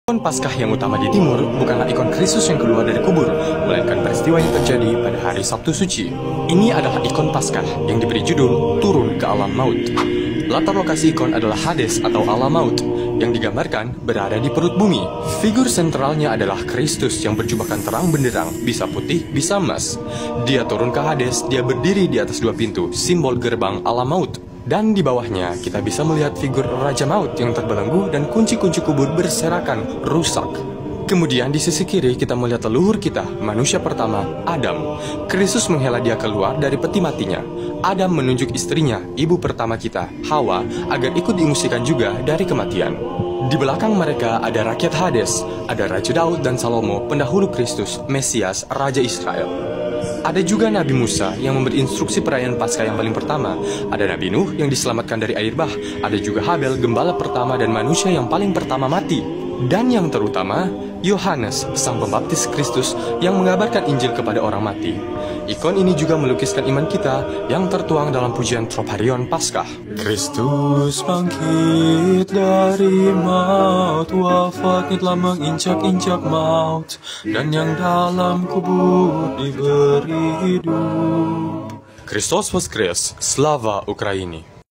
Ikon Paskah yang utama di timur bukanlah ikon Kristus yang keluar dari kubur, melainkan peristiwa yang terjadi pada hari Sabtu Suci. Ini adalah ikon Paskah yang diberi judul Turun ke Alam Maut. Latar lokasi ikon adalah Hades atau alam maut, yang digambarkan berada di perut bumi. Figur sentralnya adalah Kristus yang berjubahkan terang benderang, bisa putih, bisa emas. Dia turun ke Hades, dia berdiri di atas dua pintu, simbol gerbang alam maut. Dan di bawahnya kita bisa melihat figur Raja Maut yang terbelenggu dan kunci-kunci kubur berserakan, rusak. Kemudian di sisi kiri kita melihat leluhur kita, manusia pertama, Adam. Kristus menghela dia keluar dari peti matinya. Adam menunjuk istrinya, ibu pertama kita, Hawa, agar ikut diungsikan juga dari kematian. Di belakang mereka ada rakyat Hades, ada Raja Daud dan Salomo, pendahulu Kristus, Mesias, Raja Israel. Ada juga Nabi Musa yang memberi instruksi perayaan Paskah yang paling pertama. Ada Nabi Nuh yang diselamatkan dari air bah. Ada juga Habel, gembala pertama dan manusia yang paling pertama mati. Dan yang terutama, Yohanes, sang pembaptis Kristus yang mengabarkan Injil kepada orang mati. Ikon ini juga melukiskan iman kita yang tertuang dalam pujian Troparion Paskah. Kristus bangkit dari maut, wafatnya telah menginjak-injak maut, dan yang dalam kubur diberi hidup. Kristus Voskres, Slava Ukraini.